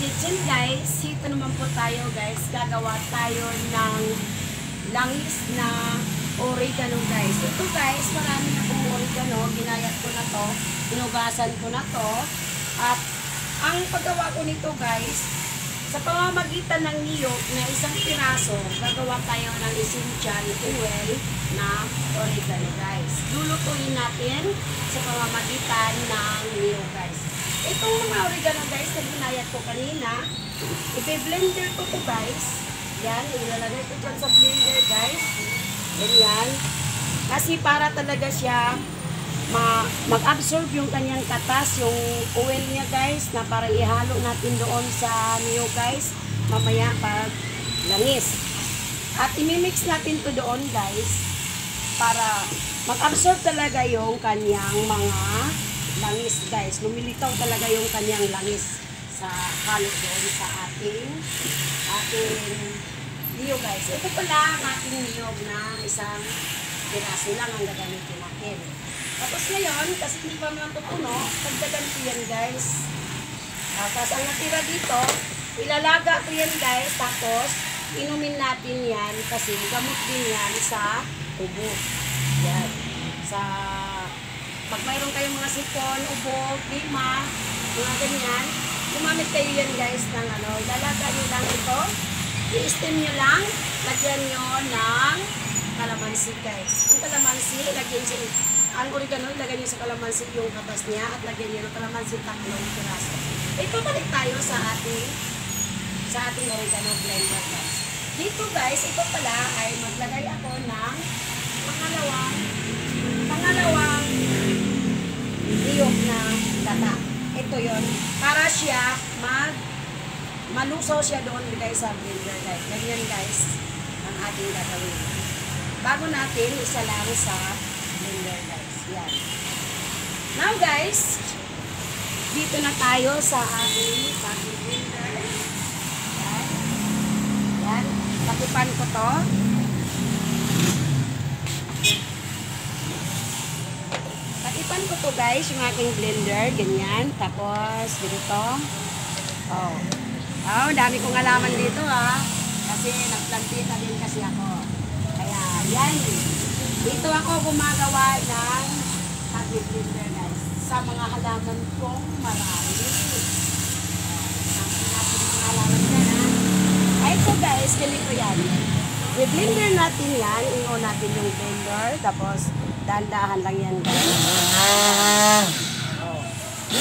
kitchen guys. Ito naman po tayo guys. Gagawa tayo ng langis na oregano guys. Ito guys, marami na pong oregano. Ginayat ko na to. Hinugasan ko na to. At ang paggawa ko nito guys, sa pamamagitan ng niyog na isang piraso, gagawa tayo ng essential oil na oregano guys. Lulutuin natin sa pamamagitan ng niyog guys. Itong mga oregano guys na ginayat ko kanina, ipi-blender ko to guys. Yan, ilalagay ko dyan sa blender guys. Ganyan. Kasi para talaga siya mag-absorb yung kanyang katas, yung oil niya guys, na para ihalo natin doon sa niyog guys, mamaya pag langis. At imimix natin to doon guys, para mag-absorb talaga yung kanyang mga langis guys. Lumilitaw talaga yung kanyang langis sa halo doon sa ating niyog guys. Ito pala ang ating niyog na isang piraso lang ang gagamitin natin. Tapos ngayon, kasi hindi pa naman ito puno, pagdagan ko yan guys. Tapos ang natira dito, ilalaga ko yan guys. Tapos inumin natin yan kasi gamot din yan sa ubo. Yan. Pag mayroon kayong mga sipon, ubo, lima, mga ganyan, gumamit kayo yan guys ng ilalaga nyo lang ito. I-steam nyo lang, lagyan nyo ng kalamansi guys. Ang kalamansi, lagyan nyo ang oregano, ilagay nyo sa kalamansi yung katas niya at lagyan nyo ng kalamansi tatlong piraso. Ipabalik tayo sa ating oregano blender guys. Dito guys, ito pala ay maglagay ako ng pangalawang niyog na gata. Ito yon para siya malusaw siya doon guys sa blender guys. Ganyan guys ang ating gagawin. Bago natin isa lang sa blender guys. Yan. Now guys, dito na tayo sa ating blender. Yan. Yan. Takipan ko to. Takipan ko to guys, yung aking blender. Ganyan. Tapos, dito. Oh. Oh, dami kong alaman dito ha. Kasi nagplantita din kasi ako. Kaya, yan. Dito ako gumagawa ng blender guys. Sa mga halaman kong marami. Natin mga halaman yan ha. Ay ito guys, ganito yan. I-blender natin yan. I-on natin yung blender. Tapos, dahan-dahan lang yan guys. Oh.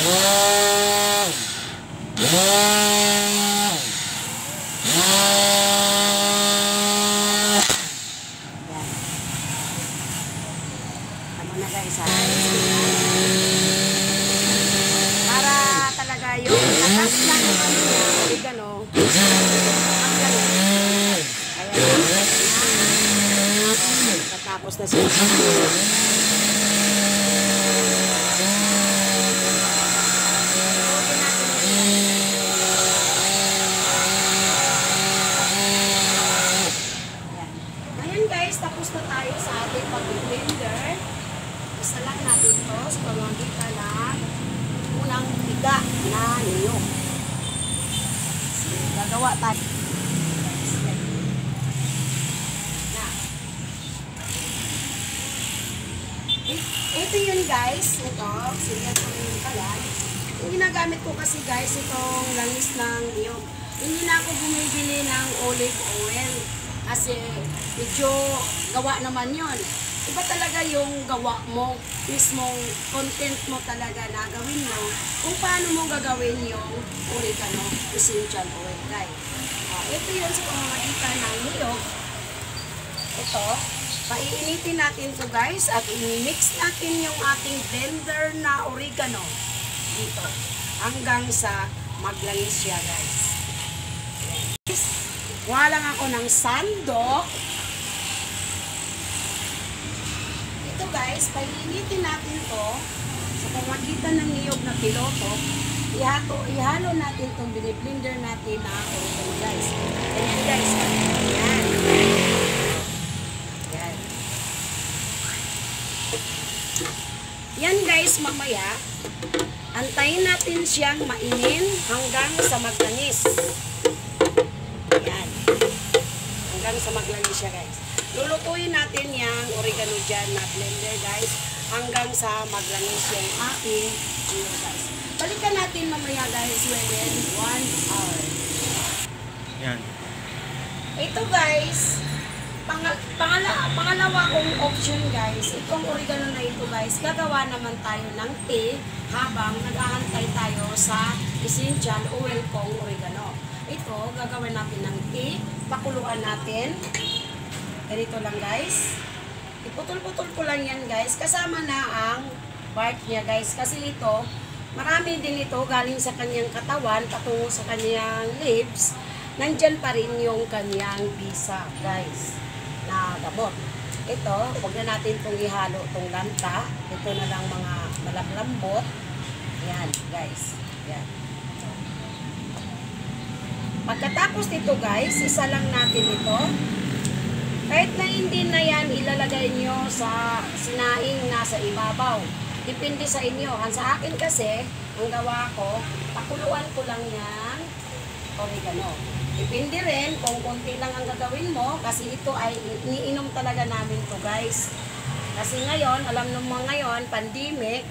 Para talaga yung atas lang yung oregano tapos na siya. Ayan guys, tapos na tayo sa ating pag-blender. Isa lang natin ito sa pamamagitan ng unang tiga na niyog. Gagawa tayo. Ito yun guys. Ito. Sige ko yung kalan. Yung ginagamit ko kasi guys, itong langis ng niyog. Hindi na ako bumibili ng olive oil. Kasi medyo gawa naman yun. Iba talaga yung gawa mo, mismong content mo talaga na gawin mo, kung paano mo gagawin yung oregano essential oil guys. Ito yun sa pamamagitan ng niyog. Ito, paiinitin natin to guys at i-mix natin yung ating blender na oregano dito hanggang sa maglangis siya guys. Kuha lang ako ng sandok. Ito guys, painitin natin to sa pamamagitan ng niyog na piloto. Ihalo natin itong biniblender natin na oregano guys. Ganyan guys. Yan. Yan. Yan guys, mamaya, antayin natin siyang mainin hanggang sa maglangis. Yan. Hanggang sa maglangis siya guys. Lulutuin natin yung oregano dyan na blender guys. Hanggang sa maglangis yung ating guys. Balikan natin mamaya guys within 1 hour. Yan. Ito guys, pangalawa kong option guys, itong oregano na ito guys, gagawa naman tayo ng tea habang nag-aantay tayo sa essential oil kong oregano. Ito, gagawin natin ng tea, pakuluan natin. Ganito lang guys. Iputol-putol ko lang yan guys, kasama na ang bark niya guys, kasi ito, marami din ito galing sa kanyang katawan, patungo sa kanyang leaves, nandyan pa rin yung kanyang bisa guys, na gamot. Ito, huwag na natin itong ihalo itong lanta, ito na lang mga malaklambot, yan guys, yan. Pagkatapos nito guys, isa lang natin ito. Kahit na hindi na yan ilalagay nyo sa sinaing nasa ibabaw. Depende sa inyo. Ang sa akin kasi, ang gawa ko, pakuluan ko lang yan oregano. Depende rin kung konti lang ang gagawin mo kasi ito ay iniinom talaga namin to guys. Kasi ngayon, alam mo ngayon, pandemic,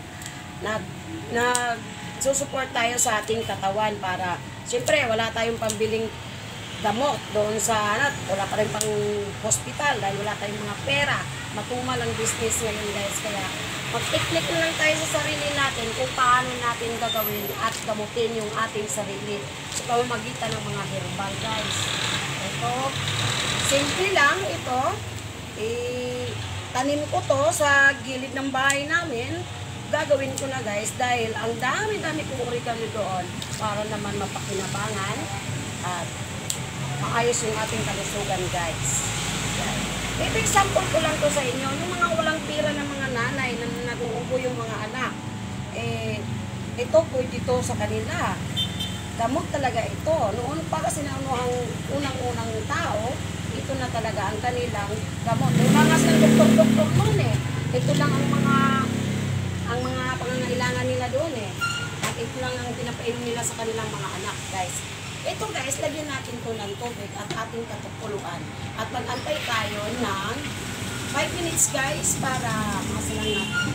nag-support tayo sa ating katawan para, siyempre, wala tayong pambiling gamot doon sa wala pa rin pang hospital dahil wala tayong mga pera, matumal ang business ngayon guys, kaya mag-technique na lang tayo sa sarili natin kung paano natin gagawin at gamutin yung ating sarili sa pamamagitan ng mga herbal guys. Ito, simple lang ito, tanim ko to sa gilid ng bahay namin, gagawin ko na guys dahil ang dami-dami kong oregano doon para naman mapakinabangan at maayos yung ating kalusugan guys. Yan. Ito example ko lang to sa inyo, yung mga walang pira ng mga nanay na nag-uubo yung mga anak. Ito pwede to sa kanila. Gamot talaga ito. Noon pa kasi na unang-unang tao, ito na talaga ang kanilang gamot. Wala nga silang doktor-doktor noon eh. Ito lang ang mga pangangailangan nila doon eh. At ito lang ang pinapainom nila sa kanilang mga anak guys. Ito guys, lagyan natin to ng tubig at ating katukuluan. At mag-antay tayo ng 5 minutes guys para masalang natin.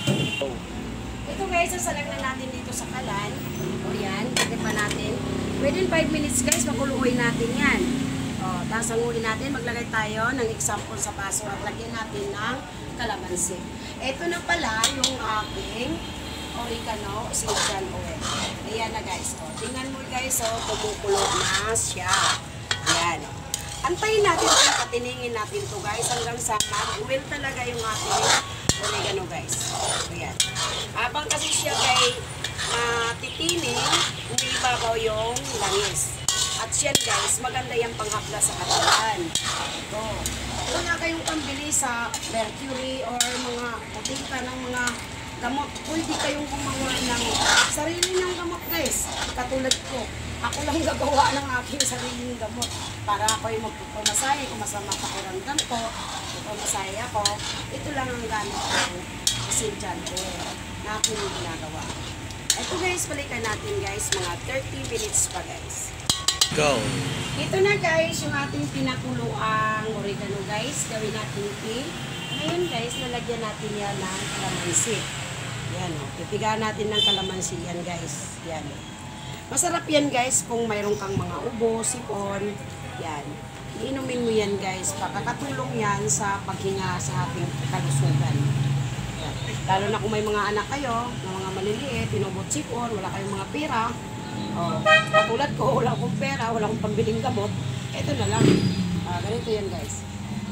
Ito guys, sasalang na natin dito sa kalan. O yan, lagyan pa natin. Within 5 minutes guys, makuluin natin yan. O, tapos hanguin natin, maglagay tayo ng example sa baso at lagyan natin ng kalamansi. Ito na pala yung aking oregano essential oil. Ayan na guys. O, tingnan mo guys, kumukulo na siya. Ayan. Antayin natin ito, patiningin natin to guys hanggang sa mag-oil talaga yung ating oregano guys. Ayan. Habang kasi siya guys titining, umibabaw yung langis. At siyan guys, maganda yung panghapla sa katawan. Ito. Wala kayong pambili sa Mercury or mga putika ng mga gamot. Pwede kayong gumawa ng sarili ng gamot guys. Katulad ko. Ako lang gagawa ng aking sariling gamot. Para ako yung magpapamasahe. Kung masama pakiramdam ko, magpapamasahe ako. Ito lang ang gamit ko. Essential oil na aking ginagawa. Ito guys, balikan natin guys. Mga 30 minutes pa guys. Go! Ito na guys, yung ating pinakuloang oregano guys. Gawin natin tea. Ngayon guys, lalagyan natin yan ng kalamansi. Yan o. Pipigaan natin ng kalamansi yan guys. Yan. Masarap yan guys kung mayroon kang mga ubo, sipon. Yan. Iinumin mo yan guys. Pakakatulong yan sa paghinga sa ating kalusugan. Yan. Lalo na kung may mga anak kayo, na mga maliliit, inubot sipon, wala kayong mga pera. O, katulad ko, wala akong pera, wala akong pambiling gamot. Ito na lang. Ganito yan guys.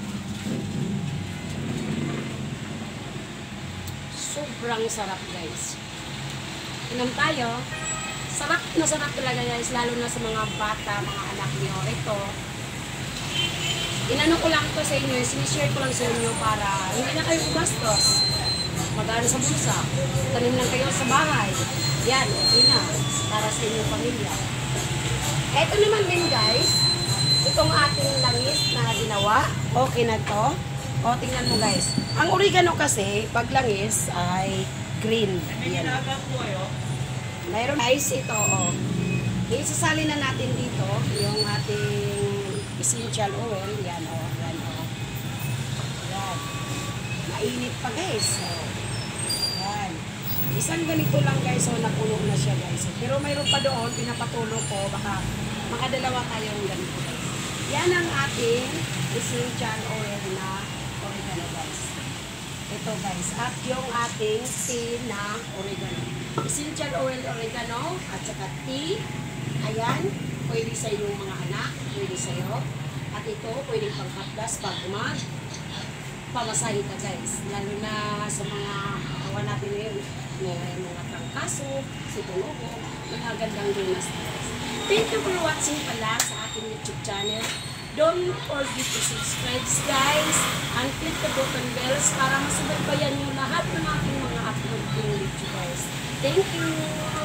Sobrang sarap guys. Inom tayo. Sarap na sarap talaga guys, lalo na sa mga bata, mga anak niyo. Ito, inano ko lang to sa inyo, sinishare ko lang sa inyo para hindi na kayo gumastos. Mag-ano sa bulsa. Tanim lang kayo sa bahay. Yan, okay na. Para sa inyong pamilya. Ito naman din guys, itong ating langis na ginawa. Okay na to. O, tingnan mo guys. Ang oregano kasi, pag langis ay green. Yan. Mayroon guys ito, oh. Isasali na natin dito yung ating essential oil. Yan, oh. Yan, oh. Yan. Mainit pa guys. Oh. Yan. Isang ganito lang guys, so napuno na siya guys. Pero mayroon pa doon, pinapatulo ko, baka makadalawa tayong ganito guys. Yan ang ating essential oil na oregano guys. Ito guys, at yung ating tea na oregano. Essential oil oregano at saka tea. Ayan, pwede sa iyong mga anak, pwede sa iyo. At ito, pwede pang hapdas pag pamasahe ka guys. Lalo na sa mga kawan natin ngayon, mga trangkaso, situlogo, magagandang dinas guys. Thank you for watching pala sa aking YouTube channel. Don't forget to subscribe guys and click the button bells para masubaybayan nyo lahat ng aking mga upload video guys. Thank you!